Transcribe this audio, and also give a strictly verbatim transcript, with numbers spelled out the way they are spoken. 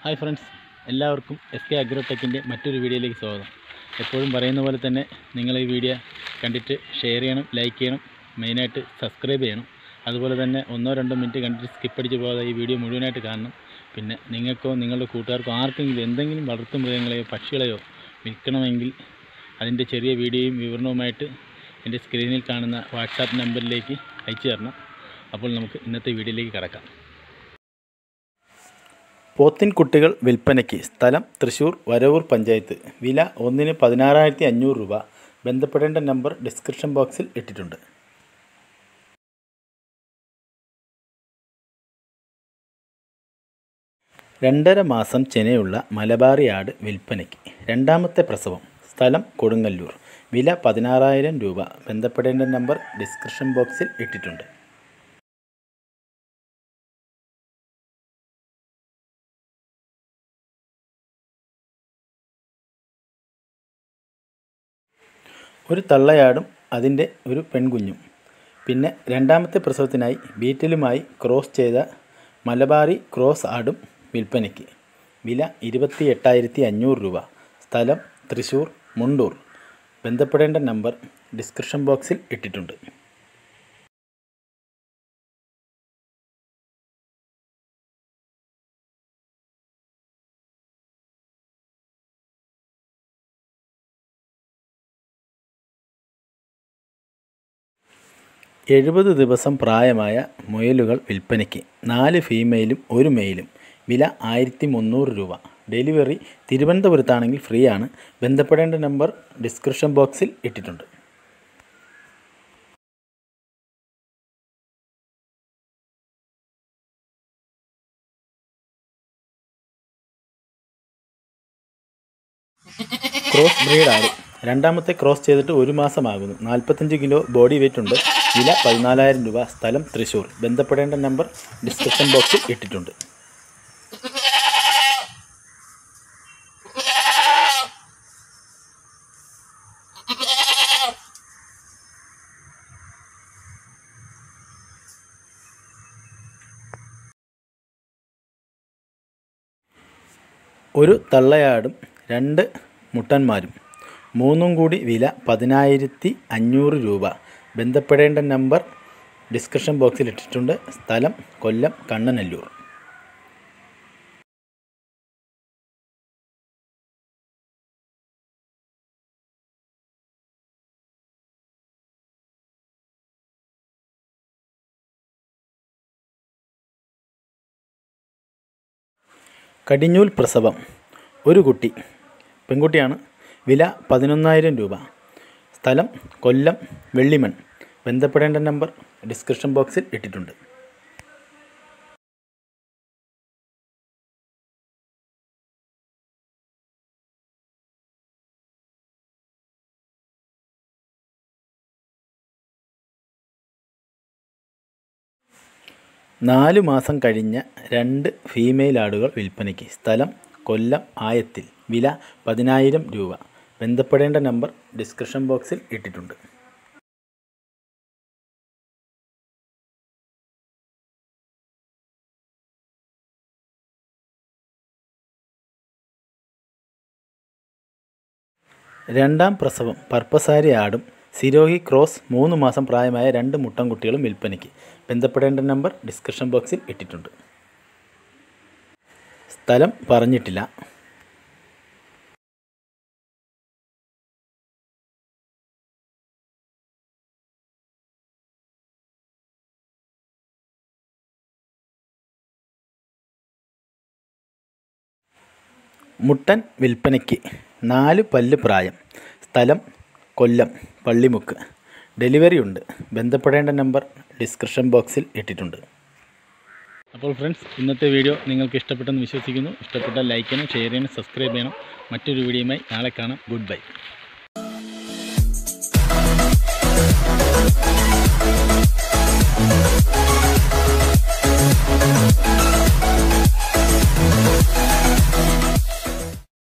Hi friends, എല്ലാവർക്കും S K അഗ്രോടെക്കിൻ്റെ മറ്റൊരു വീഡിയോയിലേക്ക് സ്വാഗതം. എപ്പോഴും പറയുന്ന പോലെ തന്നെ നിങ്ങൾ ഈ വീഡിയോ കണ്ടിട്ട് ഷെയർ ചെയ്യണം, ലൈക്ക് ചെയ്യണം, മെയിനായിട്ട് സബ്സ്ക്രൈബ് ചെയ്യണം. അതുപോലെ തന്നെ ഒന്നോ രണ്ടോ മിനിറ്റ് കണ്ടിട്ട് സ്കിപ്പ് അടിച്ച് പോകാതെ ഈ വീഡിയോ മുഴുവനായിട്ട് കാണണം. പിന്നെ നിങ്ങൾക്കോ നിങ്ങളുടെ കൂട്ടുകാർക്കോ ആർക്കെങ്കിലും എന്തെങ്കിലും വളർത്തു മൃഗങ്ങളെയോ പക്ഷികളെയോ വിൽക്കണമെങ്കിൽ അതിൻ്റെ ചെറിയ വീഡിയോയും വിവരണവുമായിട്ട് എൻ്റെ സ്ക്രീനിൽ കാണുന്ന വാട്സാപ്പ് നമ്പറിലേക്ക് അയച്ചു തരണം. അപ്പോൾ നമുക്ക് ഇന്നത്തെ വീഡിയോയിലേക്ക് കടക്കാം. പോത്തിൻ കുട്ടികൾ വിൽപ്പനയ്ക്ക്. സ്ഥലം തൃശ്ശൂർ വരവൂർ പഞ്ചായത്ത്. വില ഒന്നിന് പതിനാറായിരത്തി അഞ്ഞൂറ് രൂപ. ബന്ധപ്പെടേണ്ട നമ്പർ ഡിസ്ക്രിപ്ഷൻ ബോക്സിൽ ഇട്ടിട്ടുണ്ട്. രണ്ടര മാസം ചെനയുള്ള മലബാറി ആട് വിൽപ്പനയ്ക്ക്. രണ്ടാമത്തെ പ്രസവം. സ്ഥലം കൊടുങ്ങല്ലൂർ. വില പതിനാറായിരം രൂപ. ബന്ധപ്പെടേണ്ട നമ്പർ ഡിസ്ക്രിപ്ഷൻ ബോക്സിൽ ഇട്ടിട്ടുണ്ട്. ഒരു തള്ളയാടും അതിൻ്റെ ഒരു പെൺകുഞ്ഞും. പിന്നെ രണ്ടാമത്തെ പ്രസവത്തിനായി ബീറ്റലുമായി ക്രോസ് ചെയ്ത മലബാറി ക്രോസ് ആടും വിൽപ്പനയ്ക്ക്. വില ഇരുപത്തി എട്ടായിരത്തി അഞ്ഞൂറ് രൂപ. സ്ഥലം തൃശ്ശൂർ മുണ്ടൂർ. ബന്ധപ്പെടേണ്ട നമ്പർ ഡിസ്ക്രിപ്ഷൻ ബോക്സിൽ ഇട്ടിട്ടുണ്ട്. എഴുപത് ദിവസം പ്രായമായ മുയലുകൾ വിൽപ്പനയ്ക്ക്. നാല് ഫീമെയിലും ഒരു മെയിലും. വില ആയിരത്തി മുന്നൂറ് രൂപ. ഡെലിവറി തിരുവനന്തപുരത്താണെങ്കിൽ ഫ്രീ ആണ്. ബന്ധപ്പെടേണ്ട നമ്പർ ഡിസ്ക്രിപ്ഷൻ ബോക്സിൽ ഇട്ടിട്ടുണ്ട്. ക്രോസ് ബ്രീഡ് ആട്. രണ്ടാമത്തെ ക്രോസ് ചെയ്തിട്ട് ഒരു മാസമാകുന്നു. നാൽപ്പത്തഞ്ച് കിലോ ബോഡി വെയ്റ്റ് ഉണ്ട്. വില പതിനാലായിരം രൂപ. സ്ഥലം തൃശ്ശൂർ. ബന്ധപ്പെടേണ്ട നമ്പർ ഡിസ്ക്രിപ്ഷൻ ബോക്സിൽ ഇട്ടിട്ടുണ്ട്. ഒരു തള്ളയാടും രണ്ട് മുട്ടന്മാരും. മൂന്നും കൂടി വില പതിനായിരത്തി അഞ്ഞൂറ് രൂപ. ബന്ധപ്പെടേണ്ട നമ്പർ ഡിസ്ക്രിപ്ഷൻ ബോക്സിൽ ഇട്ടിട്ടുണ്ട്. സ്ഥലം കൊല്ലം കണ്ണനല്ലൂർ. കടിഞ്ഞൂൽ പ്രസവം. ഒരു കുട്ടി, പെൺകുട്ടിയാണ്. വില പതിനൊന്നായിരം രൂപ. സ്ഥലം കൊല്ലം വെള്ളിമൺ. ബന്ധപ്പെടേണ്ട നമ്പർ ഡിസ്ക്രിപ്ഷൻ ബോക്സിൽ ഇട്ടിട്ടുണ്ട്. നാലു മാസം കഴിഞ്ഞ രണ്ട് ഫീമെയിൽ ആടുകൾ വിൽപ്പനയ്ക്ക്. സ്ഥലം കൊല്ലം ആയത്തിൽ. വില പതിനായിരം രൂപ. ബന്ധപ്പെടേണ്ട നമ്പർ ഡിസ്ക്രിപ്ഷൻ ബോക്സിൽ ഇട്ടിട്ടുണ്ട്. രണ്ടാം പ്രസവം പർപ്പസാരി ആടും സിരോഹി ക്രോസ് മൂന്ന് മാസം പ്രായമായ രണ്ട് മുട്ടൻകുട്ടികളും വിൽപ്പനയ്ക്ക്. ബന്ധപ്പെടേണ്ട നമ്പർ ഡിസ്ക്രിപ്ഷൻ ബോക്സിൽ ഇട്ടിട്ടുണ്ട്. സ്ഥലം പറഞ്ഞിട്ടില്ല. മുട്ടൻ വിൽപ്പനയ്ക്ക്. നാല് പല്ല് പ്രായം. സ്ഥലം കൊല്ലം പള്ളിമുക്ക്. ഡെലിവറി ഉണ്ട്. ബന്ധപ്പെടേണ്ട നമ്പർ ഡിസ്ക്രിപ്ഷൻ ബോക്സിൽ ഇട്ടിട്ടുണ്ട്. അപ്പോൾ ഫ്രണ്ട്സ്, ഇന്നത്തെ വീഡിയോ നിങ്ങൾക്ക് ഇഷ്ടപ്പെട്ടെന്ന് വിശ്വസിക്കുന്നു. ഇഷ്ടപ്പെട്ടാൽ ലൈക്ക് ചെയ്യണം, ഷെയർ ചെയ്യണം, സബ്സ്ക്രൈബ് ചെയ്യണം. മറ്റൊരു വീഡിയോയുമായി നാളെ കാണാം. Good by.